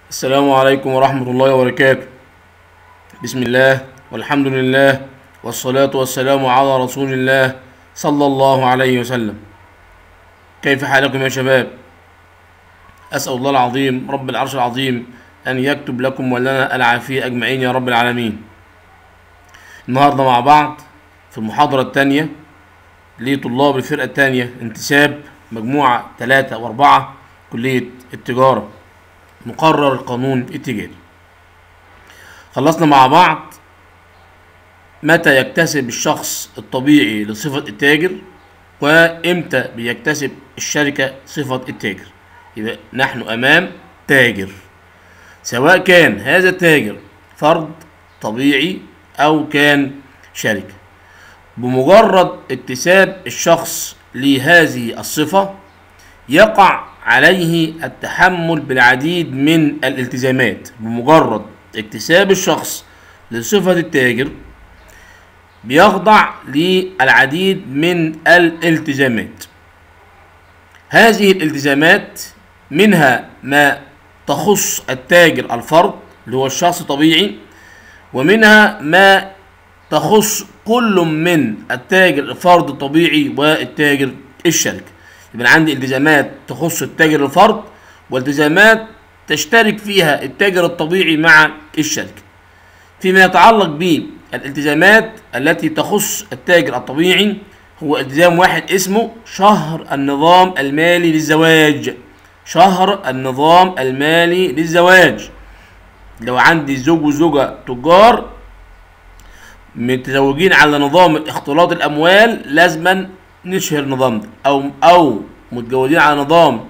السلام عليكم ورحمة الله وبركاته. بسم الله والحمد لله والصلاة والسلام على رسول الله صلى الله عليه وسلم. كيف حالكم يا شباب؟ أسأل الله العظيم رب العرش العظيم أن يكتب لكم ولنا العافية أجمعين يا رب العالمين. النهاردة مع بعض في المحاضرة الثانية لطلاب الفرقة الثانية انتساب مجموعة 3 و4 كلية التجارة، مقرر القانون التجاري. خلصنا مع بعض متى يكتسب الشخص الطبيعي لصفة التاجر وامتى بيكتسب الشركة صفة التاجر. يبقى نحن امام تاجر، سواء كان هذا التاجر فرد طبيعي او كان شركة. بمجرد اكتساب الشخص لهذه الصفة يقع عليه التحمل بالعديد من الالتزامات. بمجرد اكتساب الشخص لصفة التاجر بيخضع للعديد من الالتزامات. هذه الالتزامات منها ما تخص التاجر الفرد اللي هو الشخص الطبيعي، ومنها ما تخص كل من التاجر الفرد الطبيعي والتاجر الشركة. يبقى عندي التزامات تخص التاجر الفرد والتزامات تشترك فيها التاجر الطبيعي مع الشركة. فيما يتعلق بالالتزامات التي تخص التاجر الطبيعي هو التزام واحد اسمه شهر النظام المالي للزواج. شهر النظام المالي للزواج. لو عندي زوج وزوجة تجار متزوجين على نظام اختلاط الأموال لازما نشهر نظام ده، أو متجوزين على نظام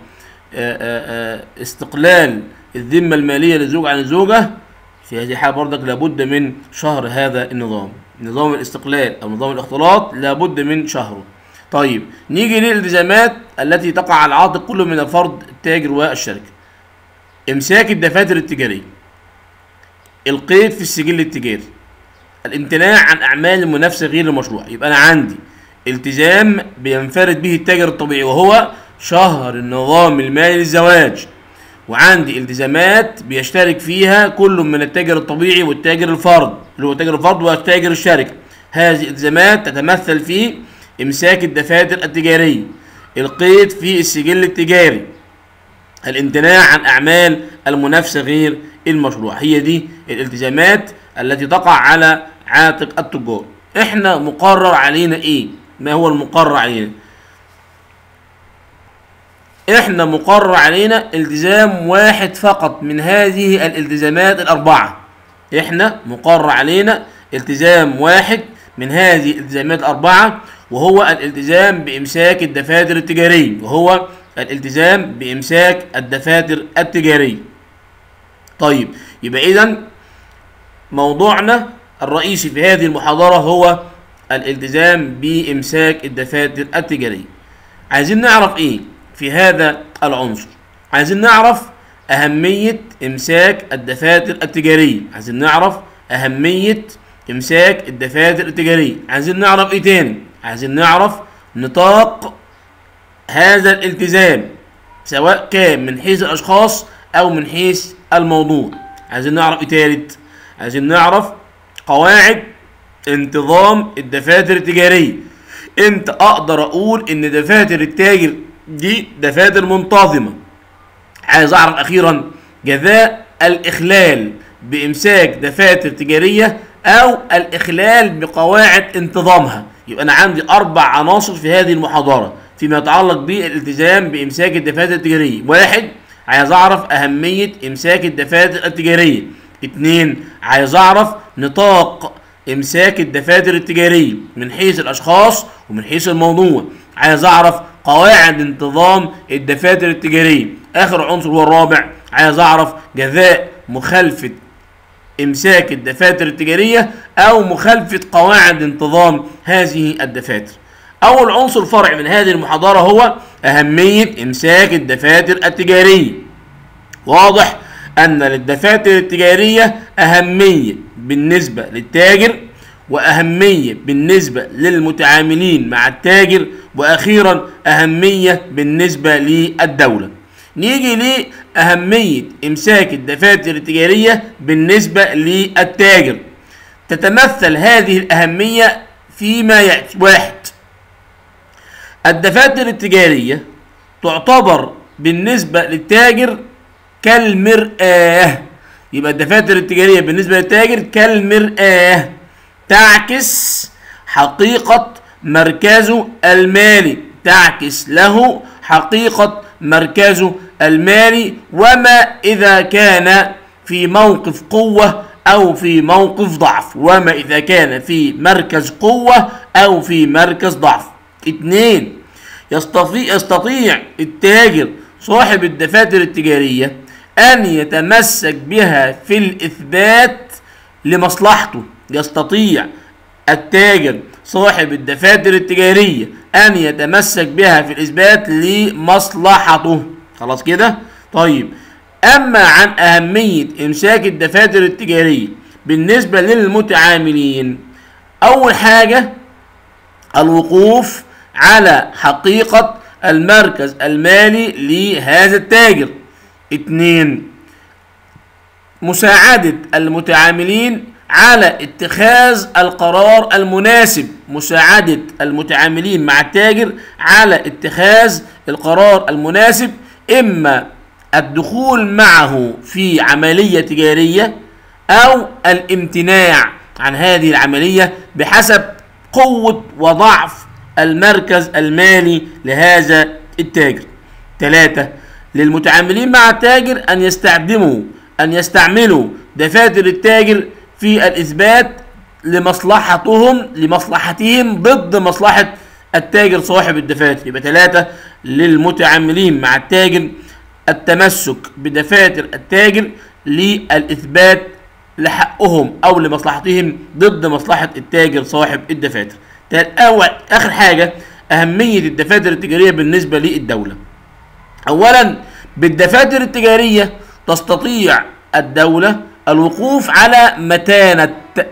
استقلال الذمة المالية للزوج عن الزوجة، في هذه الحالة برضك لابد من شهر هذا النظام. نظام الاستقلال أو نظام الاختلاط لابد من شهره. طيب نيجي للالتزامات التي تقع على عاتق كل من الفرد التاجر والشركة. إمساك الدفاتر التجارية، القيد في السجل التجاري، الامتناع عن أعمال المنافسة غير المشروعة. يبقى أنا عندي التزام بينفرد به التاجر الطبيعي وهو شهر النظام المالي للزواج، وعندي التزامات بيشترك فيها كل من التاجر الطبيعي والتاجر الفرد اللي هو التاجر الفرد والتاجر الشركة. هذه الالتزامات تتمثل في إمساك الدفاتر التجارية، القيد في السجل التجاري، الامتناع عن أعمال المنافسة غير المشروعة. هي دي الالتزامات التي تقع على عاتق التجار. احنا مقرر علينا ايه؟ ما هو المقرر علينا؟ احنا مقرر علينا التزام واحد فقط من هذه الالتزامات الأربعة. احنا مقرر علينا التزام واحد من هذه الالتزامات الأربعة، وهو الالتزام بإمساك الدفاتر التجارية. طيب يبقى إذن موضوعنا الرئيسي في هذه المحاضرة هو الالتزام بإمساك الدفاتر التجارية. عايزين نعرف ايه في هذا العنصر؟ عايزين نعرف أهمية إمساك الدفاتر التجارية. عايزين نعرف أهمية إمساك الدفاتر التجارية. عايزين نعرف ايه تاني؟ عايزين نعرف نطاق هذا الالتزام سواء كان من حيث الأشخاص أو من حيث الموضوع. عايزين نعرف ايه تالت؟ عايزين نعرف قواعد انتظام الدفاتر التجارية. امتى اقدر اقول ان دفاتر التاجر دي دفاتر منتظمة؟ عايز اعرف اخيرا جزاء الاخلال بامساك دفاتر تجارية او الاخلال بقواعد انتظامها. يبقى انا عندي 4 عناصر في هذه المحاضرة فيما يتعلق بالالتزام بامساك الدفاتر التجارية. 1 عايز اعرف اهمية امساك الدفاتر التجارية. 2 عايز اعرف نطاق امساك الدفاتر التجارية من حيث الاشخاص ومن حيث الموضوع. عايز اعرف قواعد انتظام الدفاتر التجارية. اخر عنصر هو الرابع، عايز اعرف جزاء مخالفة امساك الدفاتر التجارية او مخالفة قواعد انتظام هذه الدفاتر. اول عنصر فرعي من هذه المحاضرة هو اهمية امساك الدفاتر التجارية. واضح أن للدفاتر التجارية أهمية بالنسبة للتاجر، وأهمية بالنسبة للمتعاملين مع التاجر، وأخيرا أهمية بالنسبة للدولة. نيجي لأهمية إمساك الدفاتر التجارية بالنسبة للتاجر. تتمثل هذه الأهمية فيما يأتي: 1. الدفاتر التجارية تعتبر بالنسبة للتاجر كالمرآة. يبقى الدفاتر التجارية بالنسبة للتاجر كالمرآة، تعكس حقيقة مركزه المالي، تعكس له حقيقة مركزه المالي، وما إذا كان في موقف قوة أو في موقف ضعف، وما إذا كان في مركز قوة أو في مركز ضعف. 2. يستطيع التاجر صاحب الدفاتر التجارية أن يتمسك بها في الإثبات لمصلحته. يستطيع التاجر صاحب الدفاتر التجارية أن يتمسك بها في الإثبات لمصلحته. خلاص كده؟ طيب، أما عن أهمية إمساك الدفاتر التجارية بالنسبة للمتعاملين، أول حاجة الوقوف على حقيقة المركز المالي لهذا التاجر. 2. مساعدة المتعاملين على اتخاذ القرار المناسب، مساعدة المتعاملين مع التاجر على اتخاذ القرار المناسب، إما الدخول معه في عملية تجارية أو الامتناع عن هذه العملية بحسب قوة وضعف المركز المالي لهذا التاجر. 3. للمتعاملين مع التاجر أن يستعملوا دفاتر التاجر في الإثبات لمصلحتهم ضد مصلحة التاجر صاحب الدفاتر. يبقى 3. للمتعاملين مع التاجر التمسك بدفاتر التاجر للإثبات لحقهم أو لمصلحتهم ضد مصلحة التاجر صاحب الدفاتر. آخر حاجة أهمية الدفاتر التجارية بالنسبة للدولة. أولا، بالدفاتر التجارية تستطيع الدولة الوقوف على متانة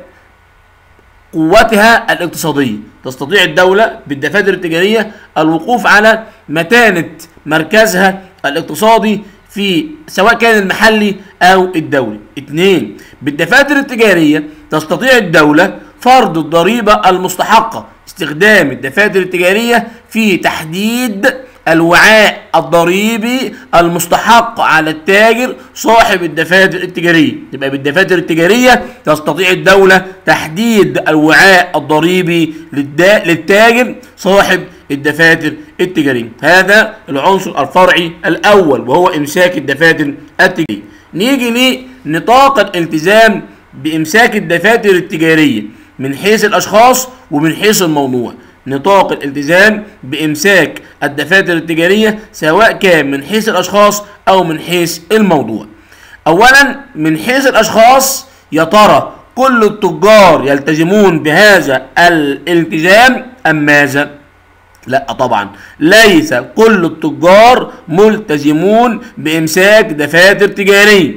قوتها الاقتصادية. تستطيع الدولة بالدفاتر التجارية الوقوف على متانة مركزها الاقتصادي في سواء كان المحلي أو الدولي. 2. بالدفاتر التجارية تستطيع الدولة فرض الضريبة المستحقة. استخدام الدفاتر التجارية في تحديد الوعاء الضريبي المستحق على التاجر صاحب الدفاتر التجارية. يبقى بالدفاتر التجارية تستطيع الدولة تحديد الوعاء الضريبي للتاجر صاحب الدفاتر التجارية. هذا العنصر الفرعي الأول وهو إمساك الدفاتر التجارية. نيجي لنطاق الالتزام بإمساك الدفاتر التجارية من حيث الأشخاص ومن حيث الموضوع. نطاق الالتزام بإمساك الدفاتر التجارية سواء كان من حيث الأشخاص أو من حيث الموضوع. أولا، من حيث الأشخاص، يا ترى كل التجار يلتزمون بهذا الالتزام أم ماذا؟ لا طبعا، ليس كل التجار ملتزمون بإمساك دفاتر تجارية.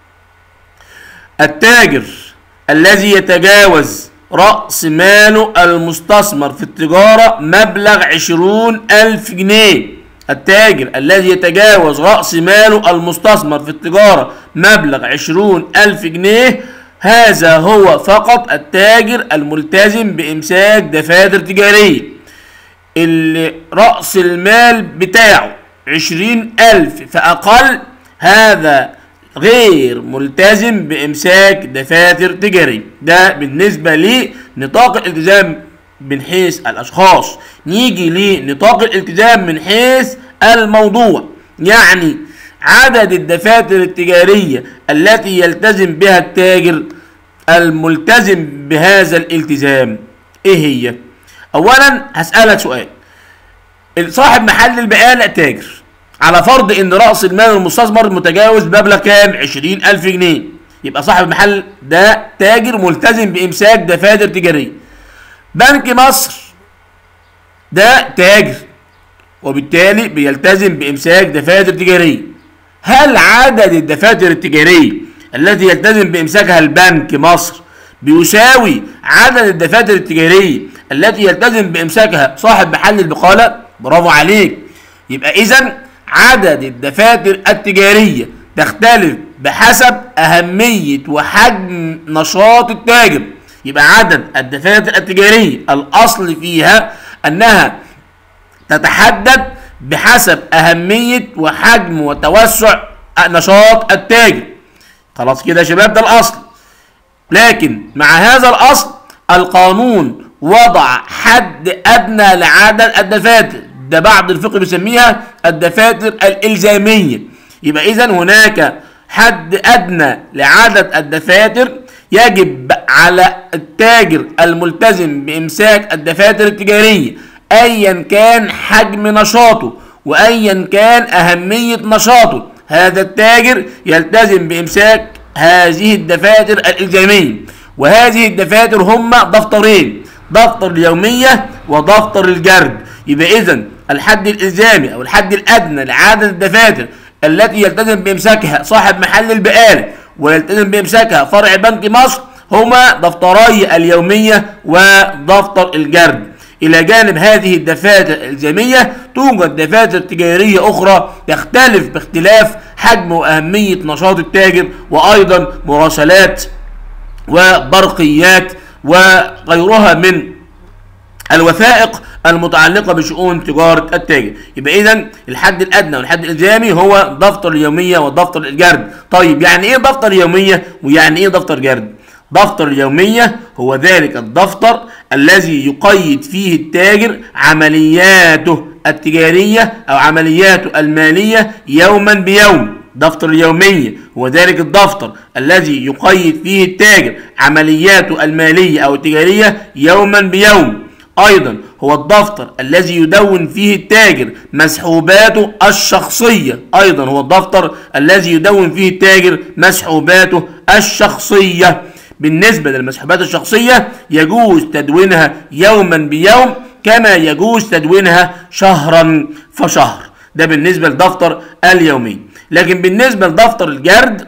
التاجر الذي يتجاوز رأس ماله المستثمر في التجارة مبلغ 20,000 جنيه. التاجر الذي يتجاوز رأس ماله المستثمر في التجارة مبلغ 20,000 جنيه، هذا هو فقط التاجر الملتزم بإمساك دفاتر تجارية. اللي رأس المال بتاعه 20,000 فأقل، هذا غير ملتزم بإمساك دفاتر تجارية. ده بالنسبة لنطاق الالتزام من حيث الأشخاص. نيجي لنطاق الالتزام من حيث الموضوع، يعني عدد الدفاتر التجارية التي يلتزم بها التاجر الملتزم بهذا الالتزام. ايه هي؟ اولا هسألك سؤال: صاحب محل البقالة تاجر، على فرض ان رأس المال المستثمر متجاوز مبلغ كام؟ 20,000 جنيه. يبقى صاحب المحل ده تاجر ملتزم بإمساك دفاتر تجارية. بنك مصر ده تاجر وبالتالي بيلتزم بإمساك دفاتر تجارية. هل عدد الدفاتر التجارية التي يلتزم بإمساكها البنك مصر بيساوي عدد الدفاتر التجارية التي يلتزم بإمساكها صاحب محل البقالة؟ برافو عليك. يبقى إذن عدد الدفاتر التجارية تختلف بحسب أهمية وحجم نشاط التاجر. يبقى عدد الدفاتر التجارية الأصل فيها أنها تتحدد بحسب أهمية وحجم وتوسع نشاط التاجر. خلاص كده يا شباب، ده الأصل. لكن مع هذا الأصل القانون وضع حد أدنى لعدد الدفاتر، ده بعض الفقه بيسميها الدفاتر الإلزامية. يبقى إذن هناك حد أدنى لعدد الدفاتر يجب على التاجر الملتزم بإمساك الدفاتر التجارية أيا كان حجم نشاطه وأيا كان أهمية نشاطه، هذا التاجر يلتزم بإمساك هذه الدفاتر الإلزامية. وهذه الدفاتر هما دفترين، دفتر اليومية ودفتر الجرد. يبقى إذن الحد الإلزامي أو الحد الأدنى لعدد الدفاتر التي يلتزم بإمساكها صاحب محل البقالة ويلتزم بإمساكها فرع بنك مصر هما دفتري اليومية ودفتر الجرد. إلى جانب هذه الدفاتر الإلزامية توجد دفاتر تجارية أخرى تختلف باختلاف حجم وأهمية نشاط التاجر، وأيضا مراسلات وبرقيات وغيرها من الوثائق المتعلقة بشؤون تجارة التاجر. يبقى إذن الحد الأدنى والحد الإلزامي هو دفتر اليومية ودفتر الجرد. طيب يعني إيه دفتر يومية ويعني إيه دفتر جرد؟ دفتر اليومية هو ذلك الدفتر الذي يقيد فيه التاجر عملياته التجارية أو عملياته المالية يوما بيوم. دفتر اليومية هو ذلك الدفتر الذي يقيد فيه التاجر عملياته المالية أو التجارية يوما بيوم. أيضا هو الدفتر الذي يدون فيه التاجر مسحوباته الشخصية، أيضا هو الدفتر الذي يدون فيه التاجر مسحوباته الشخصية. بالنسبة للمسحوبات الشخصية يجوز تدوينها يوما بيوم كما يجوز تدوينها شهرا فشهر، ده بالنسبة للدفتر اليومي. لكن بالنسبة لدفتر الجرد،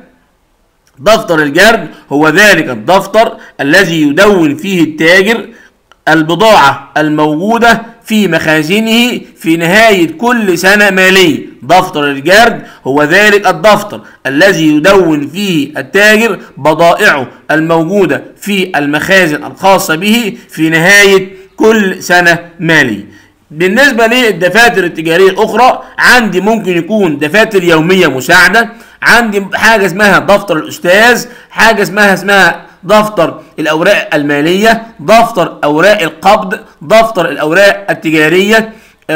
دفتر الجرد هو ذلك الدفتر الذي يدون فيه التاجر البضاعة الموجودة في مخازنه في نهاية كل سنة مالية. دفتر الجرد هو ذلك الدفتر الذي يدون فيه التاجر بضائعه الموجودة في المخازن الخاصة به في نهاية كل سنة مالية. بالنسبة للدفاتر التجارية الأخرى عندي ممكن يكون دفاتر يومية مساعدة، عندي حاجة اسمها دفتر الأستاذ، حاجة اسمها دفتر الأوراق المالية، دفتر أوراق القبض، دفتر الأوراق التجارية،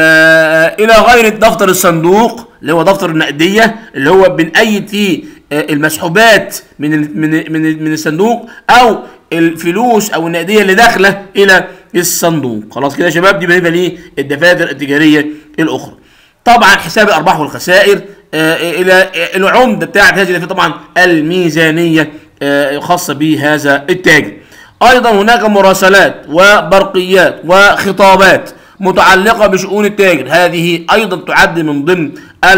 إلى غير دفتر الصندوق اللي هو دفتر النقدية اللي هو بنقيد فيه المسحوبات من الصندوق أو الفلوس أو النقدية اللي داخلة إلى الصندوق. خلاص كده يا شباب، دي بالنسبة للدفاتر التجارية الأخرى. طبعا حساب الأرباح والخسائر، إلى العمدة بتاعت هذه الدفاتر طبعا الميزانية خاصة بهذا التاجر. أيضا هناك مراسلات وبرقيات وخطابات متعلقة بشؤون التاجر، هذه أيضا تعد من ضمن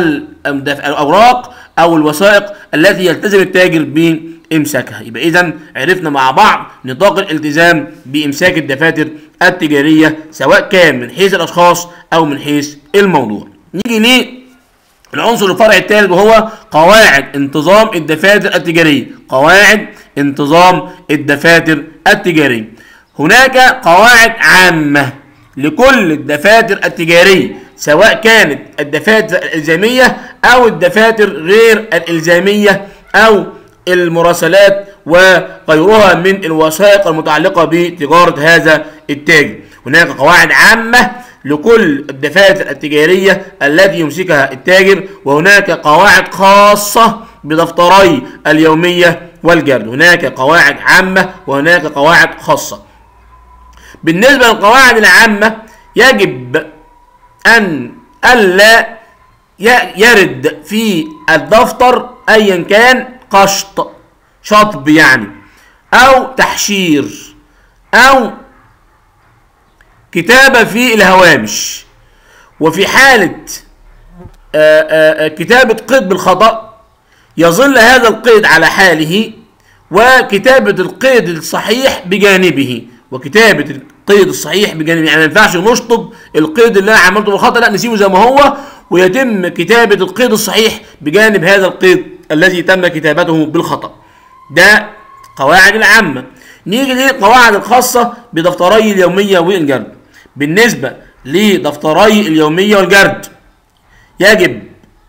الأوراق أو الوثائق التي يلتزم التاجر بإمساكها. يبقى إذن عرفنا مع بعض نطاق الالتزام بإمساك الدفاتر التجارية سواء كان من حيث الأشخاص أو من حيث الموضوع. نيجي العنصر الفرعي الثالث وهو قواعد انتظام الدفاتر التجارية. قواعد انتظام الدفاتر التجارية، هناك قواعد عامة لكل الدفاتر التجارية سواء كانت الدفاتر الإلزامية أو الدفاتر غير الإلزامية أو المراسلات وغيرها من الوثائق المتعلقة بتجارة هذا التاجر. هناك قواعد عامة لكل الدفاتر التجارية التي يمسكها التاجر، وهناك قواعد خاصة بدفتري اليومية والجرد. هناك قواعد عامة وهناك قواعد خاصة. بالنسبة للقواعد العامة يجب أن ألا يرد في الدفتر أيا كان شطب يعني أو تحشير أو كتابة في الهوامش. وفي حالة كتابة قيد بالخطأ يظل هذا القيد على حاله، وكتابة القيد الصحيح بجانبه. وكتابة القيد الصحيح بجانبه يعني ما ينفعش نشطب القيد اللي انا عملته بالخطأ، لا نسيبه زي ما هو ويتم كتابة القيد الصحيح بجانب هذا القيد الذي تم كتابته بالخطأ. ده قواعد العامة. نيجي للقواعد الخاصة بدفتري اليومية والجرد. بالنسبة لدفتري اليومية والجرد يجب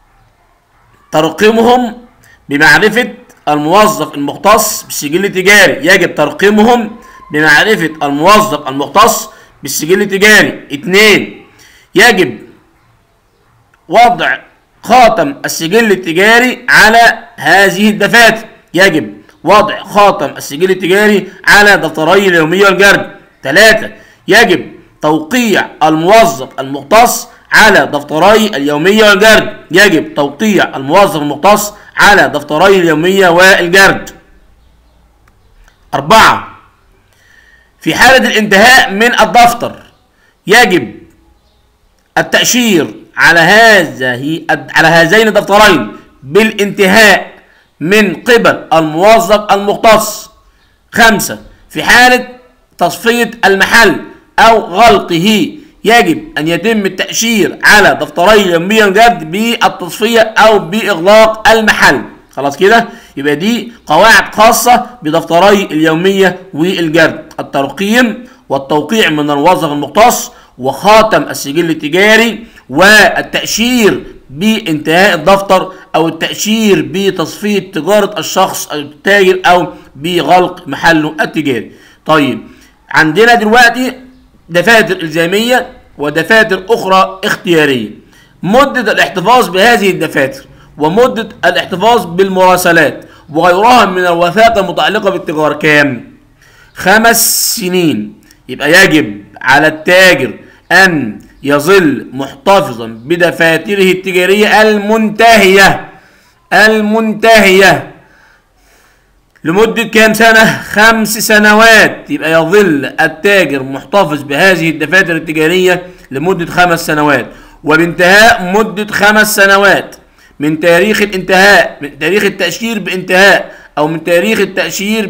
ترقيمهم بمعرفة الموظف المختص بالسجل التجاري. يجب ترقيمهم بمعرفة الموظف المختص بالسجل التجاري. 2. يجب وضع خاتم السجل التجاري على هذه الدفاتر. يجب وضع خاتم السجل التجاري على دفتري اليومية والجرد. 3. يجب توقيع الموظف المختص على دفتري اليومية والجرد. يجب توقيع الموظف المختص على دفتري اليومية والجرد. 4. في حالة الانتهاء من الدفتر يجب التأشير على هذين الدفترين بالانتهاء من قبل الموظف المختص. 5. في حالة تصفية المحل أو غلقه يجب أن يتم التأشير على دفتري اليومية والجرد بالتصفية أو بإغلاق المحل. خلاص كده، يبقى دي قواعد خاصة بدفتري اليومية والجرد: الترقيم والتوقيع من الموظف المختص، وخاتم السجل التجاري، والتأشير بانتهاء الدفتر أو التأشير بتصفية تجارة الشخص أو التاجر أو بغلق محله التجاري. طيب، عندنا دلوقتي دفاتر إلزامية ودفاتر أخرى اختيارية. مدة الاحتفاظ بهذه الدفاتر ومدة الاحتفاظ بالمراسلات وغيرها من الوثائق المتعلقة بالتجارة كام؟ 5 سنين. يبقى يجب على التاجر أن يظل محتفظا بدفاتره التجارية المنتهية لمدة كام سنة؟ 5 سنوات. يبقى يظل التاجر محتفظ بهذه الدفاتر التجارية لمدة 5 سنوات، وبانتهاء مدة 5 سنوات من تاريخ الانتهاء، من تاريخ التأشير بانتهاء، أو من تاريخ التأشير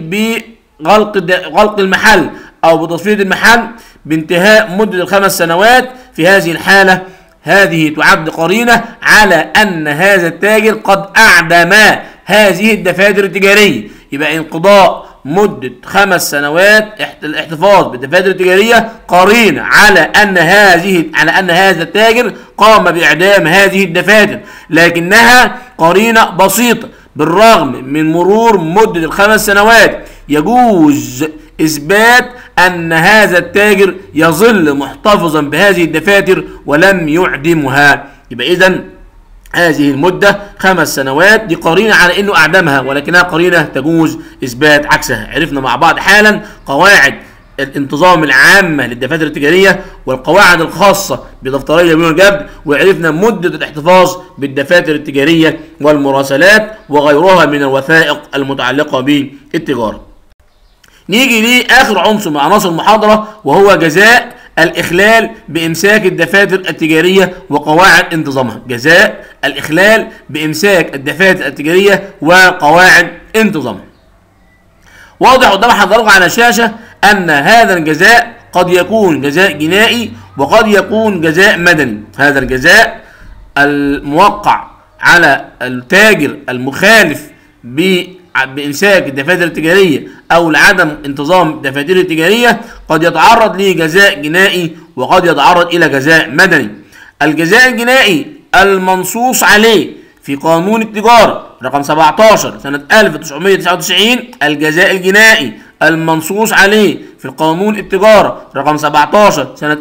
بغلق المحل أو بتصفية المحل، بانتهاء مدة 5 سنوات. في هذه الحالة هذه تعد قرينة على أن هذا التاجر قد أعدم هذه الدفاتر التجارية. يبقى انقضاء مدة 5 سنوات الاحتفاظ بالدفاتر التجارية قرينة على أن هذا التاجر قام بإعدام هذه الدفاتر، لكنها قرينة بسيطة. بالرغم من مرور مدة 5 سنوات يجوز إثبات أن هذا التاجر يظل محتفظا بهذه الدفاتر ولم يعدمها. يبقى إذن هذه المدة 5 سنوات دي قرينة على أنه أعدمها، ولكنها قرينة تجوز إثبات عكسها. عرفنا مع بعض حالا قواعد الانتظام العامة للدفاتر التجارية والقواعد الخاصة بدفتري اليومية والجرد، وعرفنا مدة الاحتفاظ بالدفاتر التجارية والمراسلات وغيرها من الوثائق المتعلقة بالتجارة. نيجي لآخر عنصر من عناصر المحاضرة، وهو جزاء الإخلال بإمساك الدفاتر التجارية وقواعد انتظامها. جزاء الإخلال بإمساك الدفاتر التجارية وقواعد انتظامها. واضح قدام حضراتكم على الشاشة أن هذا الجزاء قد يكون جزاء جنائي وقد يكون جزاء مدني. هذا الجزاء الموقع على التاجر المخالف بإمساك الدفاتر التجارية أو لعدم انتظام الدفاتر التجارية قد يتعرض لجزاء جنائي وقد يتعرض إلى جزاء مدني. الجزاء الجنائي المنصوص عليه في قانون التجارة رقم 17 سنة 1999، الجزاء الجنائي المنصوص عليه في قانون التجارة رقم 17 سنة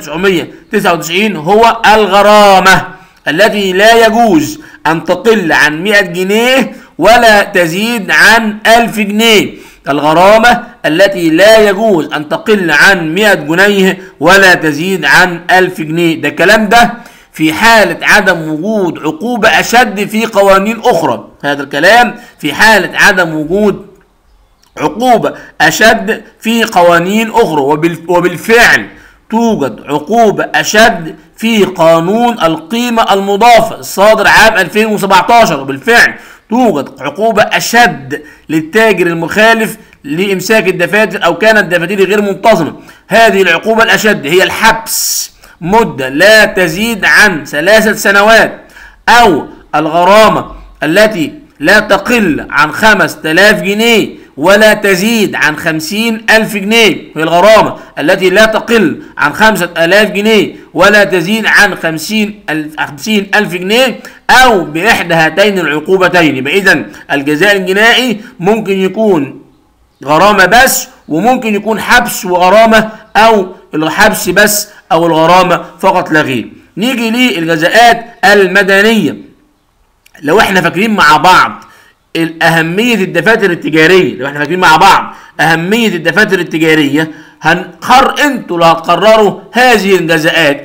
1999 هو الغرامة التي لا يجوز أن تقل عن 100 جنيه ولا تزيد عن 1000 جنيه. الغرامة التي لا يجوز أن تقل عن 100 جنيه ولا تزيد عن 1000 جنيه. ده الكلام ده في حالة عدم وجود عقوبة أشد في قوانين أخرى. هذا الكلام في حالة عدم وجود عقوبة أشد في قوانين أخرى، وبالفعل توجد عقوبة أشد في قانون القيمة المضافة الصادر عام 2017. وبالفعل توجد عقوبة أشد للتاجر المخالف لإمساك الدفاتر أو كانت دفاتره غير منتظمة. هذه العقوبة الأشد هي الحبس مدة لا تزيد عن 3 سنوات، أو الغرامة التي لا تقل عن 5000 جنيه ولا تزيد عن 50,000 جنيه، هي الغرامة التي لا تقل عن 5000 جنيه ولا تزيد عن 50,000 جنيه، أو بإحدى هاتين العقوبتين. يبقى إذن الجزاء الجنائي ممكن يكون غرامة بس، وممكن يكون حبس وغرامة، أو الحبس بس أو الغرامة فقط لا غير. نيجي للجزاءات المدنية. لو احنا فاكرين مع بعض أهمية الدفاتر التجارية، انتوا اللي هتقرروا هذه الجزاءات،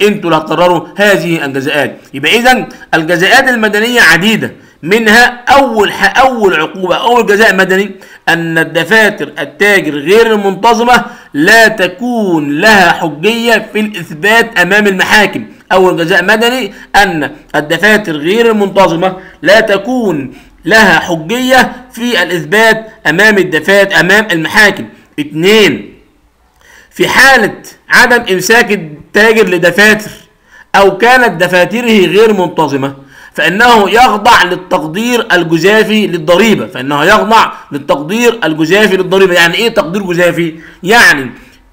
يبقى إذن الجزاءات المدنية عديدة، منها أول عقوبة، أول جزاء مدني أن الدفاتر التاجر غير المنتظمة لا تكون لها حجية في الإثبات أمام المحاكم. أول جزاء مدني أن الدفاتر غير المنتظمة لا تكون لها حجية في الإثبات أمام المحاكم. 2، في حالة عدم إمساك التاجر لدفاتر أو كانت دفاتره غير منتظمة فإنه يخضع للتقدير الجزافي للضريبة. يعني إيه تقدير جزافي؟ يعني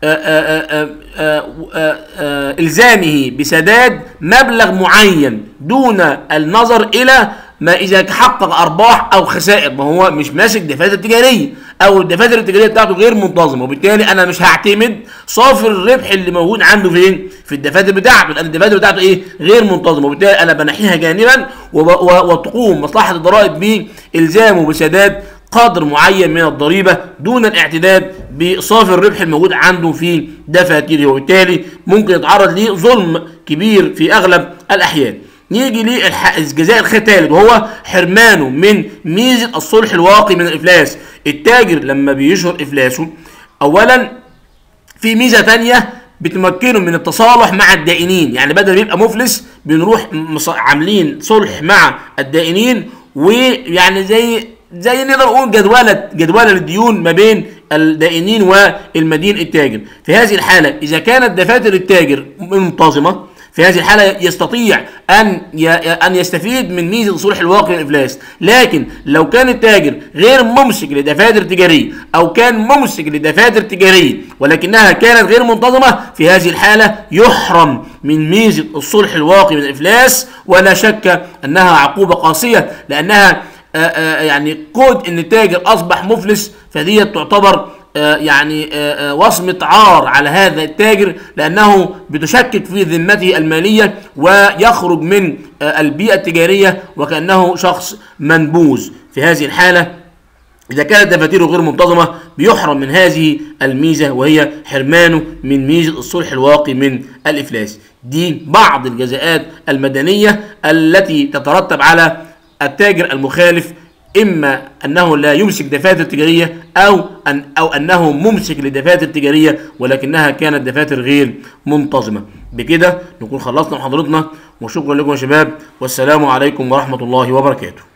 إلزامه بسداد مبلغ معين دون النظر إلى ما إذا حقق أرباح أو خسائر. ما هو مش ماسك دفاتر تجارية، أو الدفاتر التجارية بتاعته غير منتظمة، وبالتالي أنا مش هعتمد صافي الربح اللي موجود عنده فين؟ في الدفاتر بتاعته، لأن الدفاتر بتاعته إيه؟ غير منتظمة، وبالتالي أنا بنحيها جانبا، وتقوم مصلحة الضرائب بإلزامه بسداد قدر معين من الضريبة دون الاعتداد بصافي الربح الموجود عنده في دفاتره، وبالتالي ممكن يتعرض لظلم كبير في أغلب الأحيان. نيجي للجزاء الثالث، وهو حرمانه من ميزة الصلح الواقي من الإفلاس. التاجر لما بيشهر إفلاسه، أولا في ميزة تانية بتمكنه من التصالح مع الدائنين، يعني بدل ما يبقى مفلس بنروح عاملين صلح مع الدائنين، ويعني زي نقدر نقول جدولة للديون ما بين الدائنين والمدين التاجر. في هذه الحالة إذا كانت دفاتر التاجر منتظمة، في هذه الحالة يستطيع أن يستفيد من ميزة صلح الواقع الإفلاس. لكن لو كان التاجر غير ممسك لدفاتر تجارية، أو كان ممسك لدفاتر تجارية ولكنها كانت غير منتظمة، في هذه الحالة يحرم من ميزة الصلح الواقع من الإفلاس، ولا شك أنها عقوبة قاسية، لأنها يعني كود ان التاجر اصبح مفلس، فدي تعتبر وصمة عار على هذا التاجر، لانه بتشكك في ذمته المالية ويخرج من البيئة التجارية وكأنه شخص منبوذ. في هذه الحالة إذا كانت دفاتره غير منتظمة بيحرم من هذه الميزة، وهي حرمانه من ميزة الصلح الواقي من الإفلاس. دي بعض الجزاءات المدنية التي تترتب على التاجر المخالف، إما أنه لا يمسك دفاتر تجارية، أو أنه ممسك لدفاتر تجارية ولكنها كانت دفاتر غير منتظمة. بكده نكون خلصنا محاضرتنا، وشكرا لكم يا شباب، والسلام عليكم ورحمة الله وبركاته.